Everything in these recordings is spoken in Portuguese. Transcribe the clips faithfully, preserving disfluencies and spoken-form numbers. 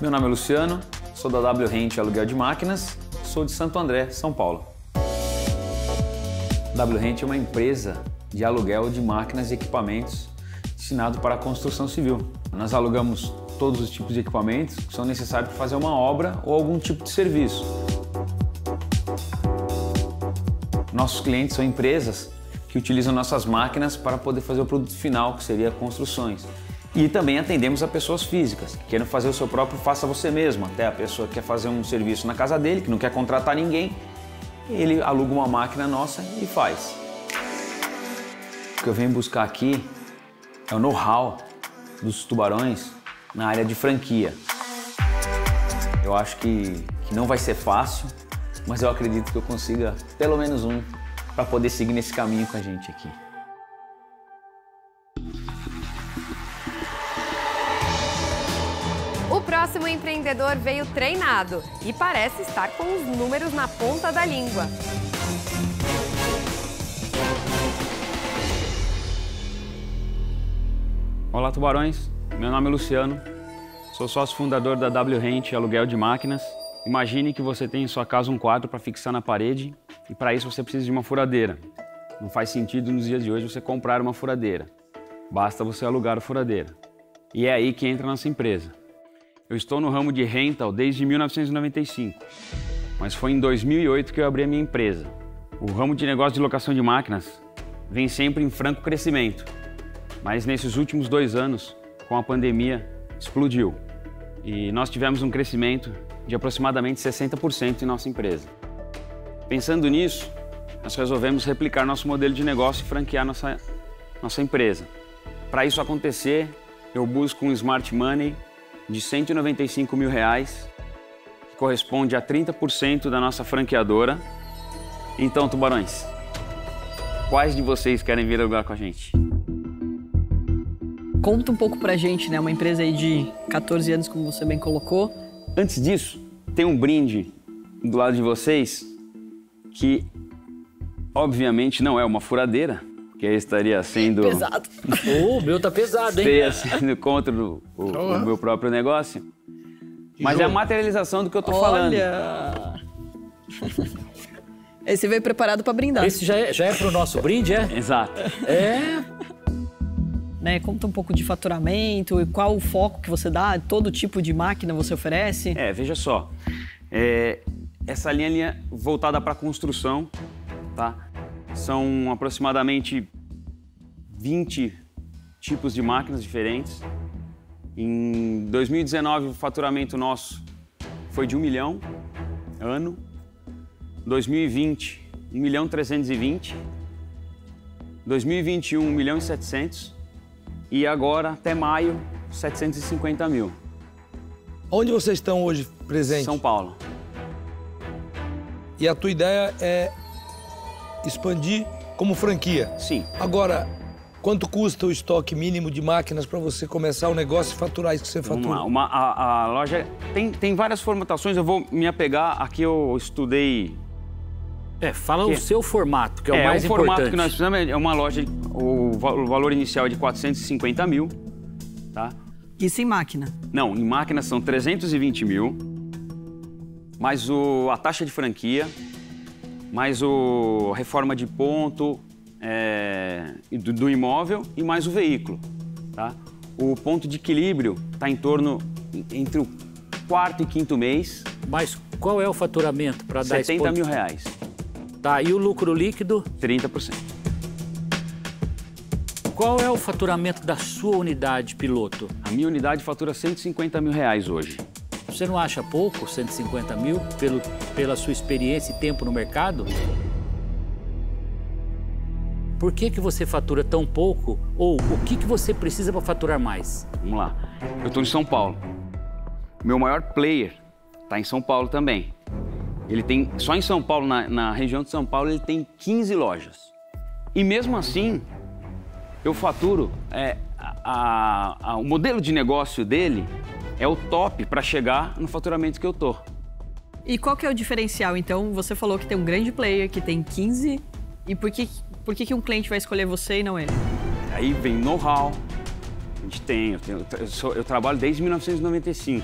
Meu nome é Luciano, sou da W Rent Aluguel de Máquinas, sou de Santo André, São Paulo. W Rent é uma empresa de aluguel de máquinas e equipamentos destinado para a construção civil. Nós alugamos todos os tipos de equipamentos que são necessários para fazer uma obra ou algum tipo de serviço. Nossos clientes são empresas que utilizam nossas máquinas para poder fazer o produto final, que seria construções. E também atendemos a pessoas físicas, que querem fazer o seu próprio faça você mesmo. Até a pessoa que quer fazer um serviço na casa dele, que não quer contratar ninguém, ele aluga uma máquina nossa e faz. O que eu venho buscar aqui é o know-how dos tubarões na área de franquia. Eu acho que, que não vai ser fácil, mas eu acredito que eu consiga pelo menos um para poder seguir nesse caminho com a gente aqui. O próximo empreendedor veio treinado e parece estar com os números na ponta da língua. Olá, tubarões. Meu nome é Luciano. Sou sócio fundador da W Rent Aluguel de Máquinas. Imagine que você tem em sua casa um quadro para fixar na parede e para isso você precisa de uma furadeira. Não faz sentido nos dias de hoje você comprar uma furadeira. Basta você alugar a furadeira. E é aí que entra a nossa empresa. Eu estou no ramo de rental desde mil novecentos e noventa e cinco, mas foi em dois mil e oito que eu abri a minha empresa. O ramo de negócio de locação de máquinas vem sempre em franco crescimento, mas nesses últimos dois anos, com a pandemia, explodiu. E nós tivemos um crescimento de aproximadamente sessenta por cento em nossa empresa. Pensando nisso, nós resolvemos replicar nosso modelo de negócio e franquear nossa, nossa empresa. Para isso acontecer, eu busco um Smart Money de cento e noventa e cinco mil reais, que corresponde a trinta por cento da nossa franqueadora. Então, tubarões, quais de vocês querem vir alugar com a gente? Conta um pouco pra gente, né? Uma empresa aí de quatorze anos, como você bem colocou. Antes disso, tem um brinde do lado de vocês que, obviamente, não é uma furadeira, que aí estaria sendo... Pesado. O meu tá pesado, hein? Estaria sendo contra o, o, o meu próprio negócio. Mas é a materialização do que eu tô falando. Olha! Esse veio preparado pra brindar. Esse já é, já é pro nosso brinde, é? Exato. É. Né, conta um pouco de faturamento e qual o foco que você dá, todo tipo de máquina você oferece. É, veja só. É, essa linha é linha voltada para construção, tá? São aproximadamente vinte tipos de máquinas diferentes. Em dois mil e dezenove, o faturamento nosso foi de um milhão ano. dois mil e vinte, um milhão trezentos e vinte. dois mil e vinte e um, um milhão e setecentos. E agora, até maio, setecentos e cinquenta mil. Onde vocês estão hoje presentes? São Paulo. E a tua ideia é expandir como franquia? Sim. Agora, quanto custa o estoque mínimo de máquinas para você começar o negócio e faturar isso que você fatura? Vamos lá. Uma, a, a loja tem, tem várias formatações, eu vou me apegar. Aqui eu estudei... É, fala que... o seu formato, que é, é o mais o importante. formato que nós precisamos é uma loja, o, o valor inicial é de quatrocentos e cinquenta mil, tá? Isso em máquina? Não, em máquina são trezentos e vinte mil, mais o, a taxa de franquia, mais o reforma de ponto é, do, do imóvel e mais o veículo, tá? O ponto de equilíbrio está em torno entre o quarto e quinto mês. Mas qual é o faturamento para dar esse setenta mil reais. Tá, e o lucro líquido? trinta por cento. Qual é o faturamento da sua unidade piloto? A minha unidade fatura cento e cinquenta mil reais hoje. Você não acha pouco, cento e cinquenta mil, pelo, pela sua experiência e tempo no mercado? Por que que você fatura tão pouco? Ou o que que você precisa para faturar mais? Vamos lá. Eu estou em São Paulo. Meu maior player está em São Paulo também. Ele tem, só em São Paulo, na, na região de São Paulo, ele tem quinze lojas. E mesmo assim, eu faturo, é, a, a, o modelo de negócio dele é o top para chegar no faturamento que eu tô. E qual que é o diferencial? Então, você falou que tem um grande player que tem quinze, e por que, por que, que um cliente vai escolher você e não ele? Aí vem know-how, a gente tem, eu, tenho, eu, sou, eu trabalho desde mil novecentos e noventa e cinco.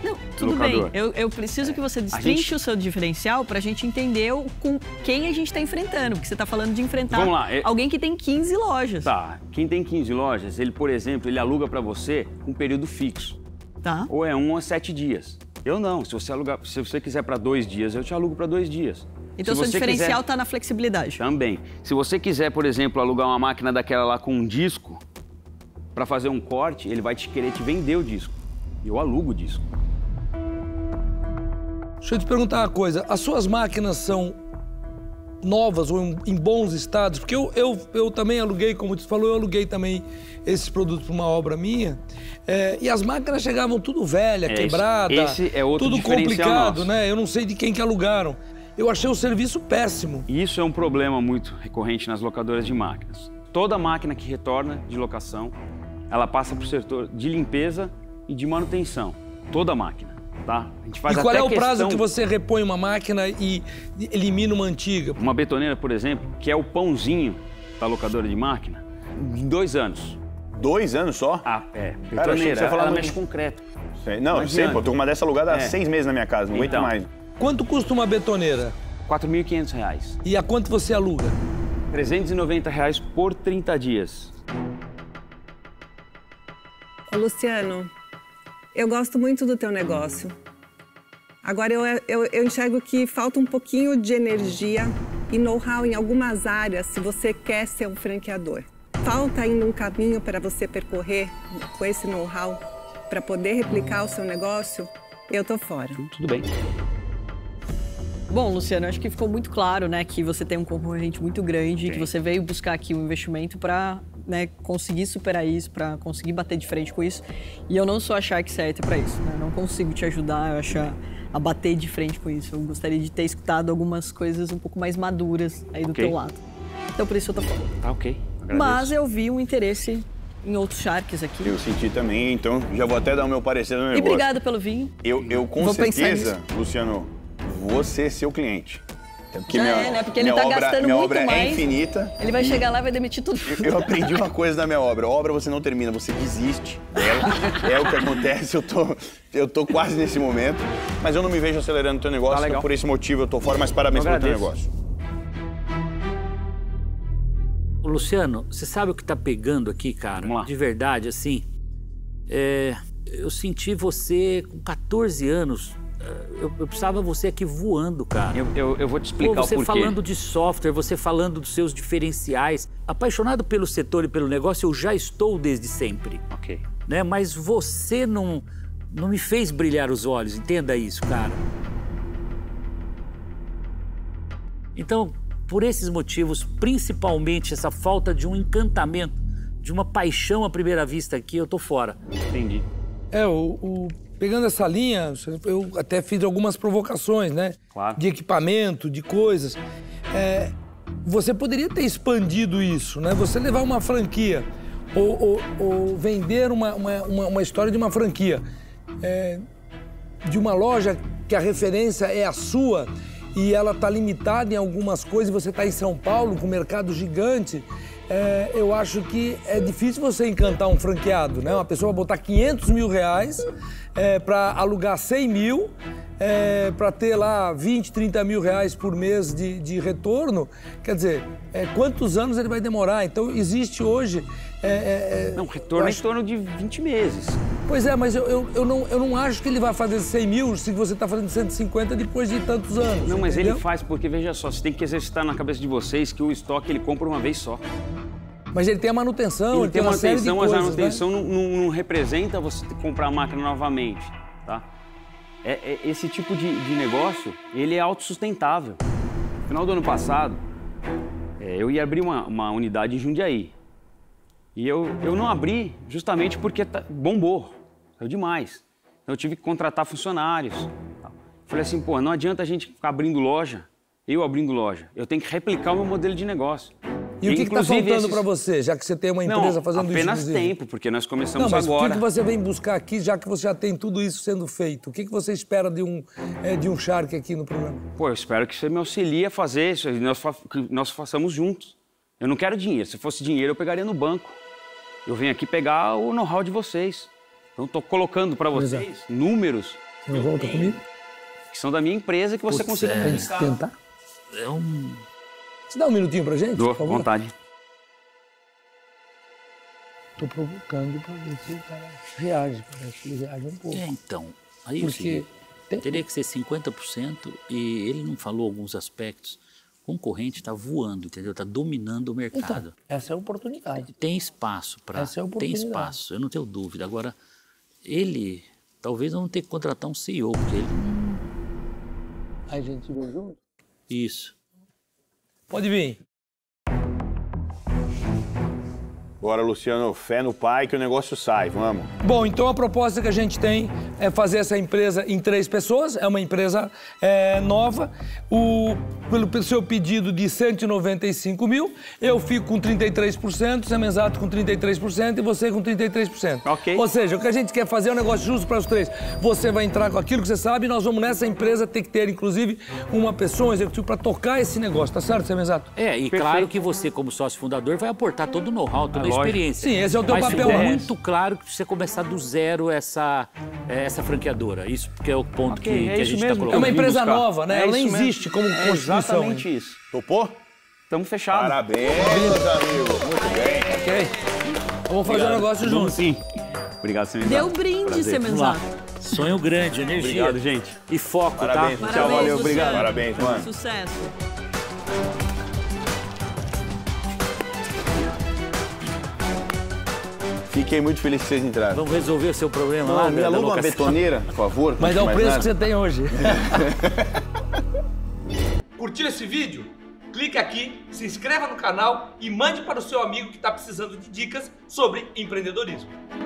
Não, tudo bem. Eu, eu preciso que você destrinche gente... o seu diferencial para a gente entender o, com quem a gente está enfrentando. Porque você está falando de enfrentar Vamos lá, eu... alguém que tem quinze lojas. Tá, quem tem quinze lojas, ele, por exemplo, ele aluga para você um período fixo. Tá. Ou é um ou sete dias. Eu não, se você, alugar, se você quiser para dois dias, eu te alugo para dois dias. Então, o seu diferencial está na flexibilidade. Também. Se você quiser, por exemplo, alugar uma máquina daquela lá com um disco, para fazer um corte, ele vai te querer te vender o disco. Eu alugo o disco. Deixa eu te perguntar uma coisa. As suas máquinas são novas ou em, em bons estados? Porque eu, eu, eu também aluguei, como você falou, eu aluguei também esses produtos para uma obra minha. É, e as máquinas chegavam tudo velha, é, quebrada. Esse é outro tudo complicado, nosso. né? Eu não sei de quem que alugaram. Eu achei o serviço péssimo. Isso é um problema muito recorrente nas locadoras de máquinas. Toda máquina que retorna de locação, ela passa para o setor de limpeza e de manutenção. Toda máquina, tá? A gente faz e qual até é o questão... prazo que você repõe uma máquina e elimina uma antiga? Uma betoneira, por exemplo, que é o pãozinho da locadora de máquina, em dois anos. Dois anos só? Ah, é. Betoneira, Cara, achei que você ela falava... mexe concreto. Sei. Não, eu sei, pô, tô com uma dessa alugada há é. seis meses na minha casa, não então, aguento mais. Quanto custa uma betoneira? quatro mil e quinhentos reais. E a quanto você aluga? trezentos e noventa reais por trinta dias. Ô, Luciano, eu gosto muito do teu negócio. Agora, eu, eu, eu enxergo que falta um pouquinho de energia e know-how em algumas áreas se você quer ser um franqueador. Falta ainda um caminho para você percorrer com esse know-how para poder replicar o seu negócio? Eu tô fora. Tudo bem. Bom, Luciano, acho que ficou muito claro, né, que você tem um concorrente muito grande, Sim. que você veio buscar aqui um investimento para, né, conseguir superar isso, para conseguir bater de frente com isso. E eu não sou a Shark certa para isso, né? Não consigo te ajudar, eu acho, a bater de frente com isso. Eu gostaria de ter escutado algumas coisas um pouco mais maduras aí do okay. teu lado. Então, por isso eu tô falando. Tá ok. Agradeço. Mas eu vi um interesse em outros Sharks aqui. Eu senti também, então já vou até dar o meu parecer no negócio. E obrigado pelo vinho. Eu, eu com vou certeza, Luciano, vou ser seu cliente. Porque Já minha, é, né? Porque ele tá obra, gastando minha muito obra mais. É infinita. Ele vai chegar lá e vai demitir tudo. Eu, eu aprendi uma coisa da minha obra. A obra você não termina, você desiste dela. É o que acontece, eu tô, eu tô quase nesse momento. Mas eu não me vejo acelerando o teu negócio, tá, então por esse motivo eu tô fora, mas parabéns pelo teu negócio. Ô, Luciano, você sabe o que tá pegando aqui, cara? Vamos lá. De verdade, assim, é, eu senti você com quatorze anos... Eu, eu precisava você aqui voando, cara. Eu, eu, eu vou te explicar Pô, você o porquê. falando de software, você falando dos seus diferenciais. Apaixonado pelo setor e pelo negócio, eu já estou desde sempre. Ok. Né? Mas você não, não me fez brilhar os olhos, entenda isso, cara. Então, por esses motivos, principalmente essa falta de um encantamento, de uma paixão à primeira vista aqui, eu tô fora. Entendi. É, o... o... Pegando essa linha, eu até fiz algumas provocações, né? Claro. De equipamento, de coisas. É, você poderia ter expandido isso, né? Você levar uma franquia ou, ou, ou vender uma, uma, uma história de uma franquia, é, de uma loja que a referência é a sua e ela está limitada em algumas coisas, e você está em São Paulo com um mercado gigante. É, eu acho que é difícil você encantar um franqueado, né? Uma pessoa vai botar quinhentos mil reais é, para alugar cem mil, é, para ter lá vinte, trinta mil reais por mês de, de retorno. Quer dizer, é, quantos anos ele vai demorar? Então, existe hoje... É, é, não, retorno acho... em torno de vinte meses. Pois é, mas eu, eu, eu, não, eu não acho que ele vai fazer cem mil se você está fazendo cento e cinquenta depois de tantos anos. Não, mas entendeu? ele faz porque, veja só, você tem que exercitar na cabeça de vocês que o estoque ele compra uma vez só. Mas ele tem a manutenção, ele, ele tem, tem uma série de coisas, mas a manutenção né? não, não, não representa você comprar a máquina novamente, tá? É, é, esse tipo de, de negócio, ele é autossustentável. No final do ano passado, é, eu ia abrir uma, uma unidade em Jundiaí. E eu, eu não abri justamente porque tá, bombou, saiu demais. Então eu tive que contratar funcionários. Tá? Falei assim, pô, não adianta a gente ficar abrindo loja, eu abrindo loja. Eu tenho que replicar o meu modelo de negócio. E, e o que está faltando esses... para você, já que você tem uma empresa não, fazendo isso? Apenas tempo, porque nós começamos não, mas agora. O que, que você vem buscar aqui, já que você já tem tudo isso sendo feito? O que, que você espera de um, é, de um Shark aqui no programa? Pô, eu espero que você me auxilie a fazer isso, e nós, fa que nós façamos juntos. Eu não quero dinheiro. Se fosse dinheiro, eu pegaria no banco. Eu venho aqui pegar o know-how de vocês. Então, estou colocando para vocês Exato. números Não volta comigo? Que são da minha empresa que você Putz, consiga é. multiplicar. Tentar? É um... Você dá um minutinho pra gente? Dou, por favor? vontade. Tô provocando pra ver se o cara reage. Parece que ele reage um pouco. É, então. Aí Porque o seguinte, tem- teria que ser cinquenta por cento e ele não falou alguns aspectos. O concorrente está voando, entendeu? Está dominando o mercado. Então, essa é a oportunidade. Tem espaço para. Essa é a Tem oportunidade. espaço, eu não tenho dúvida. Agora, ele talvez não tenha que contratar um C E O, porque ele. Aí a gente vê junto. Isso. Pode vir. Agora, Luciano, fé no pai que o negócio sai, vamos. Bom, então a proposta que a gente tem é fazer essa empresa em três pessoas. É uma empresa é, nova. O, pelo, pelo seu pedido de cento e noventa e cinco mil, eu fico com trinta e três por cento, o Semenzato com trinta e três por cento e você com trinta e três por cento. Ok. Ou seja, o que a gente quer fazer é um negócio justo para os três. Você vai entrar com aquilo que você sabe e nós vamos nessa empresa ter que ter, inclusive, uma pessoa, um executivo para tocar esse negócio. Tá certo, Semenzato? É, e Perfeito. claro que você, como sócio fundador, vai aportar todo o know-how, toda a lógico. experiência. Sim, esse é o teu Mas papel. ficou É. muito claro que você começar do zero essa, é, essa franqueadora. Isso que é o ponto Ok, que, é que a isso gente mesmo. está É colocando. uma Eu vim empresa buscar. nova, né? É Ela nem isso mesmo. existe como É constituição. exatamente ainda. isso. Topou? Estamos fechados. Parabéns, meus amigos. Muito bem. Ok? Vamos fazer um negócio junto. Vamos sim. Obrigado, Semenzato. Deu brinde, Prazer. Vamos lá. Semenzato. Sonho grande, energia. Obrigado, gente. E foco, Parabéns. tá? Tchau, Parabéns, valeu, Luciano. obrigado. Parabéns, mano. Sucesso. Fiquei muito feliz que vocês entraram. Vamos resolver o seu problema lá, Não, me da- da aluga uma locação. betoneira, por favor. Mas é o Mais preço nada. que você tem hoje. Curtiu esse vídeo? Clique aqui, se inscreva no canal e mande para o seu amigo que está precisando de dicas sobre empreendedorismo.